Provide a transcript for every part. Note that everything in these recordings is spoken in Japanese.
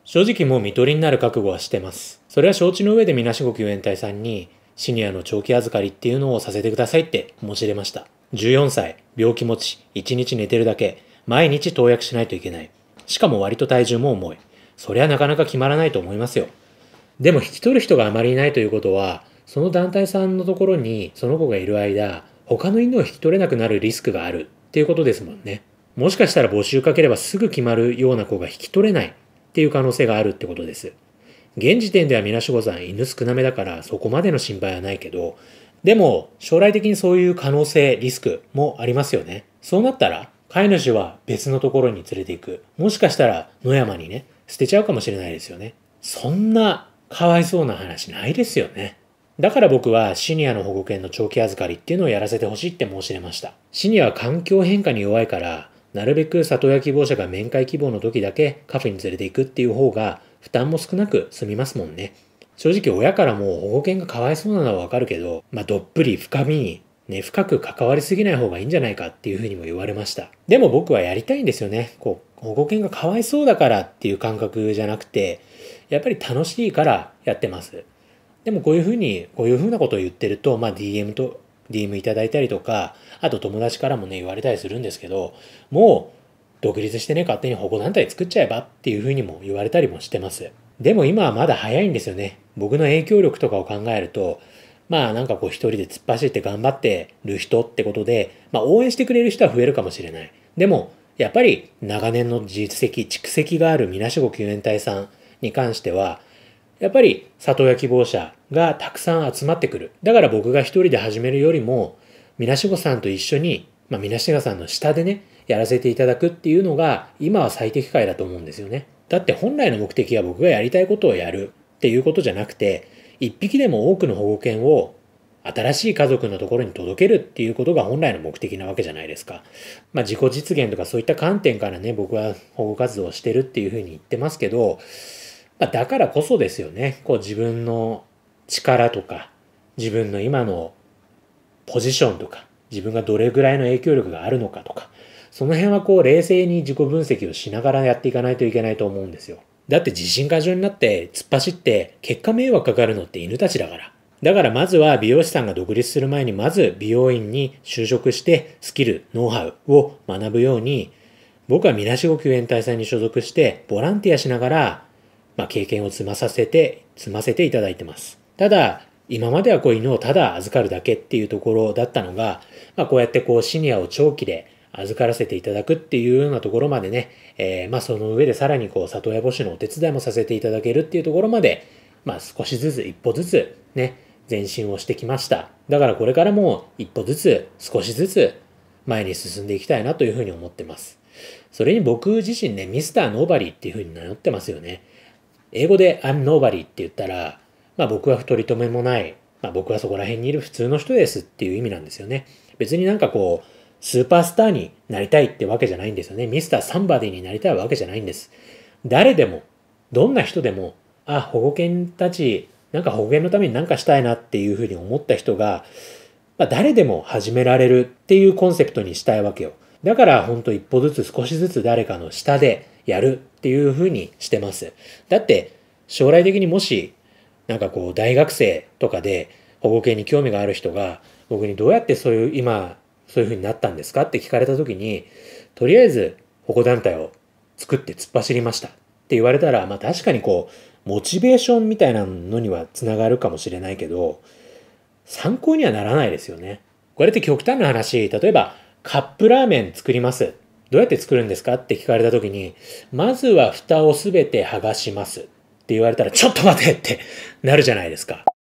正直もう見取りになる覚悟はしてます。それは承知の上でみなしご救援隊さんにシニアの長期預かりっていうのをさせてくださいって申し入れました。14歳、病気持ち、1日寝てるだけ、毎日投薬しないといけない。しかも割と体重も重い。そりゃなかなか決まらないと思いますよ。でも引き取る人があまりいないということは、その団体さんのところにその子がいる間、他の犬を引き取れなくなるリスクがあるっていうことですもんね。もしかしたら募集かければすぐ決まるような子が引き取れないっていう可能性があるってことです。現時点ではみなしごさん犬少なめだからそこまでの心配はないけど、でも将来的にそういう可能性、リスクもありますよね。そうなったら飼い主は別のところに連れて行く。もしかしたら野山にね、捨てちゃうかもしれないですよね。そんなかわいそうな話ないですよね。だから僕はシニアの保護犬の長期預かりっていうのをやらせてほしいって申し入れました。シニアは環境変化に弱いから、なるべく里親希望者が面会希望の時だけカフェに連れて行くっていう方が負担も少なく済みますもんね。正直親からも保護犬がかわいそうなのはわかるけど、どっぷり深みにね、深く関わりすぎない方がいいんじゃないかっていうふうにも言われました。でも僕はやりたいんですよね。保護犬がかわいそうだからっていう感覚じゃなくて、やっぱり楽しいからやってます。でもこういうふうなことを言ってると、DM いただいたりとか、あと友達からもね、言われたりするんですけど、もう、独立してね、勝手に保護団体作っちゃえばっていうふうにも言われたりもしてます。でも今はまだ早いんですよね。僕の影響力とかを考えると、一人で突っ走って頑張ってる人ってことで、応援してくれる人は増えるかもしれない。でも、やっぱり長年の実績、蓄積があるみなしご救援隊さんに関しては、やっぱり里親希望者がたくさん集まってくる。だから僕が一人で始めるよりも、みなしごさんと一緒に、みなしごさんの下でね、やらせていただくっていうのが、今は最適解だと思うんですよね。だって本来の目的は僕がやりたいことをやるっていうことじゃなくて、一匹でも多くの保護犬を新しい家族のところに届けるっていうことが本来の目的なわけじゃないですか。自己実現とかそういった観点からね、僕は保護活動をしてるっていうふうに言ってますけど、だからこそですよね。自分の力とか、自分の今のポジションとか、自分がどれぐらいの影響力があるのかとか、その辺は冷静に自己分析をしながらやっていかないといけないと思うんですよ。だって自信過剰になって突っ走って結果迷惑かかるのって犬たちだから。だからまずは美容師さんが独立する前にまず美容院に就職してスキル、ノウハウを学ぶように、僕はみなしご救援隊さんに所属してボランティアしながら経験を積ませていただいてます。ただ、今までは犬をただ預かるだけっていうところだったのが、こうやってシニアを長期で預からせていただくっていうようなところまでね、その上でさらに里親募集のお手伝いもさせていただけるっていうところまで、少しずつ一歩ずつね、前進をしてきました。だからこれからも一歩ずつ少しずつ前に進んでいきたいなというふうに思ってます。それに僕自身ね、ミスターノーバリーっていうふうに名乗ってますよね。英語で I'm nobody って言ったら、僕は取り留めもない、僕はそこら辺にいる普通の人ですっていう意味なんですよね。別にスーパースターになりたいってわけじゃないんですよね。ミスターサンバディになりたいわけじゃないんです。誰でも、どんな人でも、保護犬たち、保護犬のためにしたいなっていうふうに思った人が、誰でも始められるっていうコンセプトにしたいわけよ。だからほんと一歩ずつ少しずつ誰かの下でやるっていう風にしてます。だって将来的にもし大学生とかで保護犬に興味がある人が僕にどうやってそういう風になったんですかって聞かれた時に、とりあえず保護団体を作って突っ走りましたって言われたら、確かにモチベーションみたいなのにはつながるかもしれないけど、参考にはならないですよね。これって極端な話、例えばカップラーメン作ります。どうやって作るんですかって聞かれた時に、まずは蓋をすべて剥がしますって言われたら、ちょっと待てってなるじゃないですか。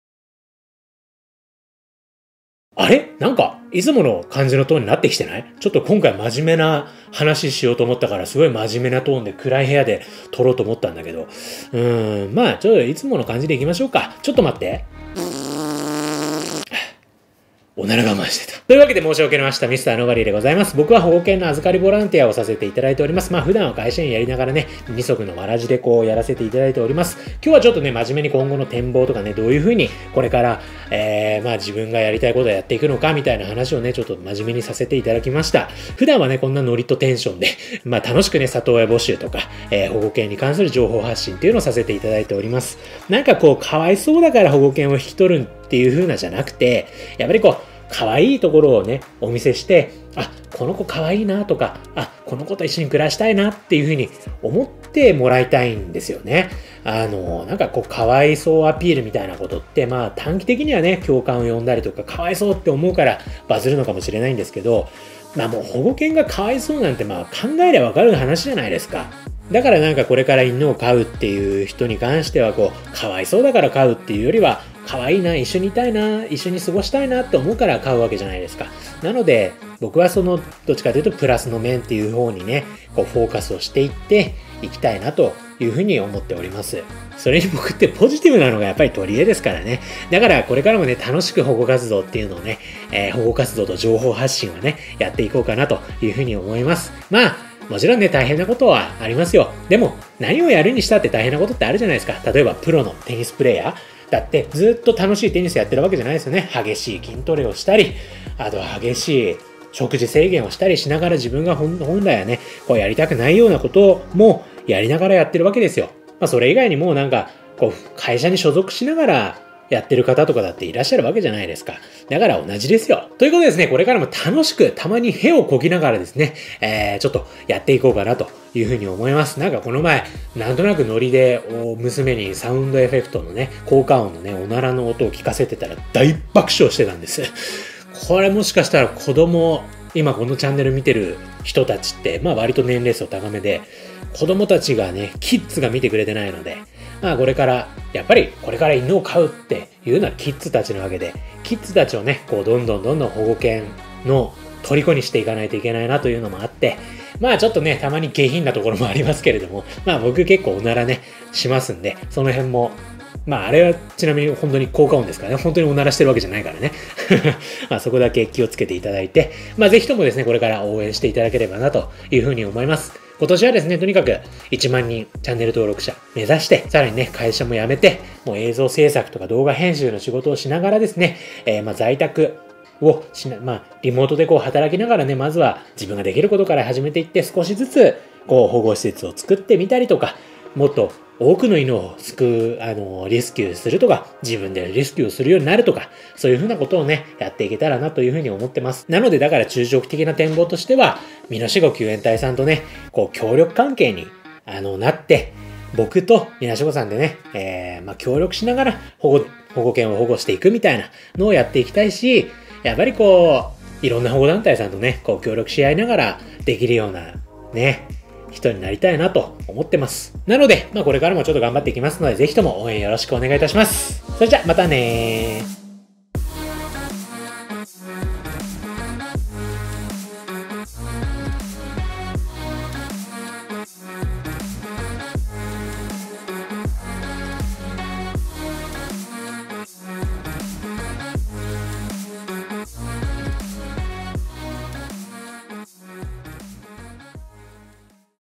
あれいつもの感じのトーンになってきてない？ちょっと今回真面目な話しようと思ったから、すごい真面目なトーンで暗い部屋で撮ろうと思ったんだけど。ちょっといつもの感じでいきましょうか。ちょっと待って。 おなら我慢してた。というわけで申し訳ありました。ミスターノバリーでございます。僕は保護犬の預かりボランティアをさせていただいております。普段は会社員やりながらね、二足のわらじでやらせていただいております。今日はちょっとね、真面目に今後の展望とかね、どういう風にこれから、自分がやりたいことをやっていくのかみたいな話をね、ちょっと真面目にさせていただきました。普段はね、こんなノリとテンションで、楽しくね、里親募集とか、保護犬に関する情報発信っていうのをさせていただいております。なんかかわいそうだから保護犬を引き取るっていう風なじゃなくて、やっぱり可愛いところをね、お見せして、この子可愛いなとか、この子と一緒に暮らしたいなっていうふうに思ってもらいたいんですよね。なんか可哀想アピールみたいなことって、短期的にはね、共感を呼んだりとか、可哀想って思うからバズるのかもしれないんですけど、もう保護犬が可哀想なんて考えりゃわかる話じゃないですか。だからなんかこれから犬を飼うっていう人に関してはかわいそうだから飼うっていうよりは、可愛いな、一緒にいたいな、一緒に過ごしたいなって思うから飼うわけじゃないですか。なので、僕はどっちかというとプラスの面っていう方にね、フォーカスをしていっていきたいなというふうに思っております。それに僕ってポジティブなのがやっぱり取り柄ですからね。だからこれからもね、楽しく保護活動っていうのをね、保護活動と情報発信をね、やっていこうかなというふうに思います。もちろんね、大変なことはありますよ。でも、何をやるにしたって大変なことってあるじゃないですか。例えば、プロのテニスプレイヤー。だって、ずっと楽しいテニスやってるわけじゃないですよね。激しい筋トレをしたり、あとは激しい食事制限をしたりしながら自分が本来はね、やりたくないようなこともやりながらやってるわけですよ。それ以外にも会社に所属しながらやってる方とかだっていらっしゃるわけじゃないですか。だから同じですよ。ということでですね、これからも楽しく、たまに屁をこぎながらですね、ちょっとやっていこうかなというふうに思います。この前、なんとなくノリで娘にサウンドエフェクトのね、効果音のね、おならの音を聞かせてたら大爆笑してたんです。これもしかしたら今このチャンネル見てる人たちって、割と年齢層高めで、子供たちがね、キッズが見てくれてないので、これから、やっぱりこれから犬を飼うっていうのはキッズたちなわけで、キッズたちをね、どんどん保護犬の虜にしていかないといけないなというのもあって、ちょっとね、たまに下品なところもありますけれども、僕結構おならね、しますんで、その辺も、あれはちなみに本当に効果音ですからね、本当におならしてるわけじゃないからね。そこだけ気をつけていただいて、ぜひともですね、これから応援していただければなというふうに思います。今年はですね、とにかく1万人チャンネル登録者目指して、さらにね、会社も辞めて、もう映像制作とか動画編集の仕事をしながらですね、在宅をリモートで働きながらね、まずは自分ができることから始めていって、少しずつ保護施設を作ってみたりとか、もっと多くの犬をリスキューするとか、自分でリスキューするようになるとか、そういうふうなことをね、やっていけたらなというふうに思ってます。なので、だから中長期的な展望としては、みなしご救援隊さんとね、協力関係に、なって、僕とみなしごさんでね、協力しながら保護犬を保護していくみたいなのをやっていきたいし、やっぱりいろんな保護団体さんとね、協力し合いながらできるような、ね、人になりたいなと思ってます。なので、これからもちょっと頑張っていきますので、ぜひとも応援よろしくお願いいたします。それじゃ、またねー。